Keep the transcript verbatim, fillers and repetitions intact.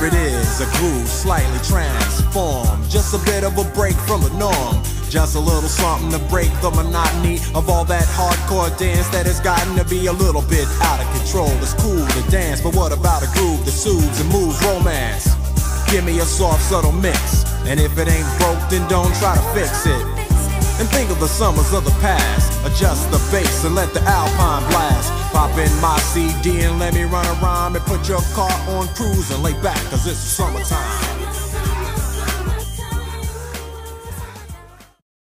here it is, a groove slightly transformed. Just a bit of a break from the norm. Just a little something to break the monotony of all that hardcore dance that has gotten to be a little bit out of control. It's cool to dance, but what about a groove that soothes and moves romance? Give me a soft, subtle mix, and if it ain't broke, then don't try to fix it. And think of the summers of the past. Adjust the bass and let the Alpine blast. Pop in my C D and let me run a rhyme and put your car on cruise and lay back, cause it's summertime.